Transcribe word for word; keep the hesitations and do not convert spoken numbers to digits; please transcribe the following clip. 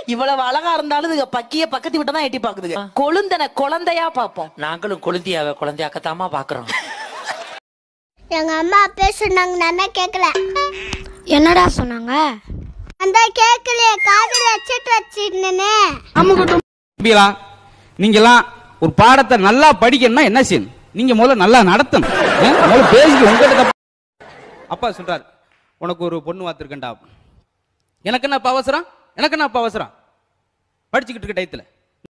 இவ்வளவு அழகா இருந்தாலும் இதுங்க பக்கிய பக்கத்து விட்டு தான் எட்டி பாக்குதுங்க. கொழுந்தன குழந்தையா பாப்போம். நாங்களும் கொழுந்தியாவ குழந்தையாக்கத்தாமா பாக்குறோம். எங்க அம்மா அப்பே சொன்னாங்க, நானே கேட்கல. என்னடா சொன்னாங்க? அந்த கேட்கலையே, காதுல வச்சிட்டு வச்சிருந்தேனே. தம்பிகளா, நீங்கெல்லாம் ஒரு பாடத்தை நல்லா படிக்கணும்னா என்ன செய்யணும்? நீங்க முதல்ல நல்லா நடத்தணும். முதல்ல பேசிக்க உங்ககிட்ட. அப்பா சொல்றாரு, உனக்கு ஒரு பொண்ணு வாத்திருக்கேன்டா. எனக்கு என்ன அவசரம்? எனக்கு என்ன அவசரம்? படிச்சுக்கிட்டு இருக்க டயத்துல